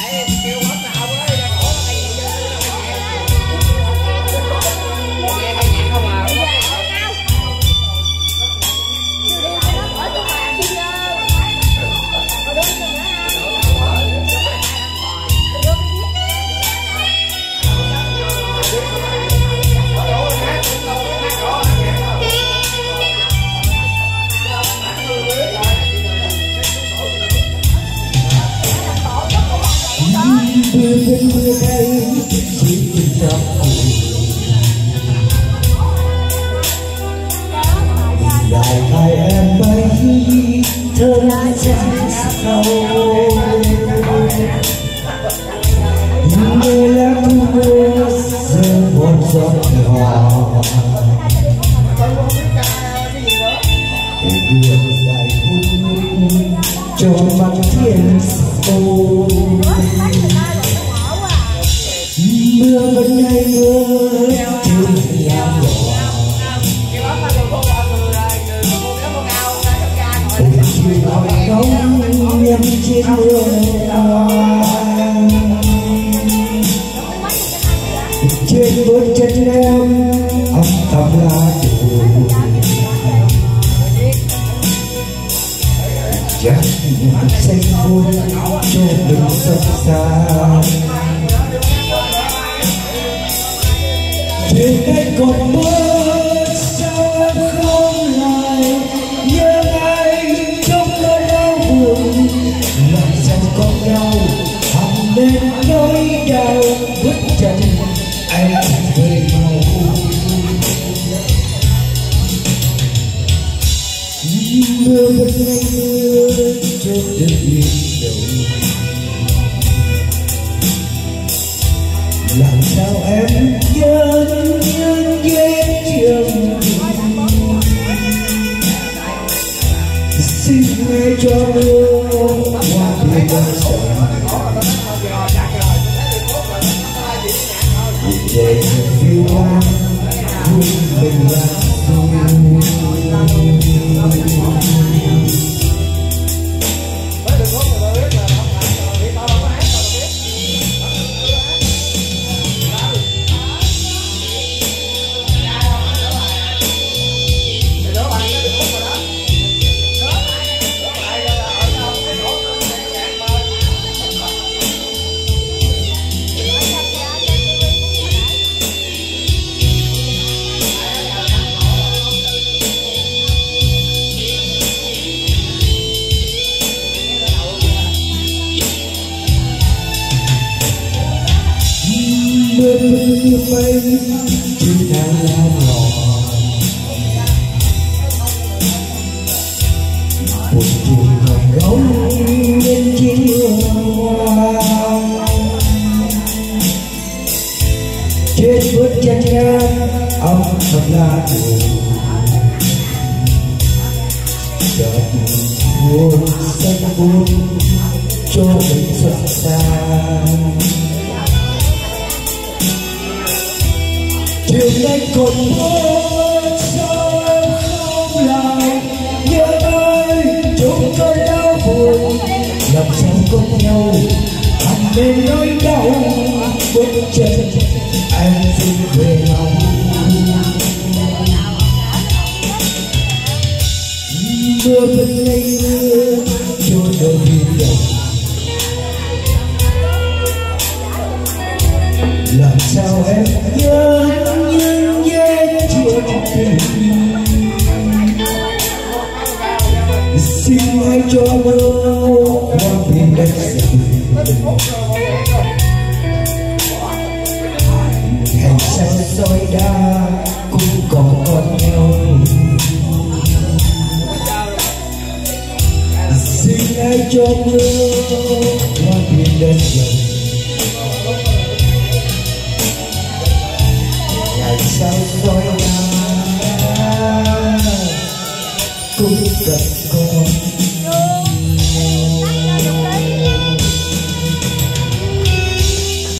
Mưa đây chỉ trong lại hai em bay thơm trắng sâu mưa lắm mưa rơi một giọt nhỏ đường dài hung cho mặt thiên sâu mưa vẫn hay mưa trên nhà nhỏ cùng chuyện hỏi không nhâm trên mưa trên bước chân em âm thầm lá đồi chắc xanh vui cho mình sắp xa trên đây còn mưa sao không lại nhớ ai trong cơn đau buồn làm sao có nhau hằng nên nỗi đau bước chân anh về mau mưa vẫn ngày mưa trên đất liền đầu làm sao em nhớ những ghế trường xin hãy cho mưa hoa biển đang sầu để phiêu lãng vui mình là mưa như mây trên nắng lá nhỏ một chùm hồng gấu lên chia hoa trên bước chân em ông thầm lá đồi chợt buồn xanh buồn cho mình rất xa chiều nay còn mưa sao không lại nhớ ơi chúng tôi đau buồn làm sao có nhau hằng nên nỗi đau bước chân anh xin về mau mưa vẫn ngày mưa cho đời đầu làm sao em nhớ những vết chuyện tình xin hãy cho mưa hoa biển đất rừng ngày sao soi đá cũng còn con nhau xin hãy cho mưa hoa biển đất rừng ngày sao soi đá cũng gặp con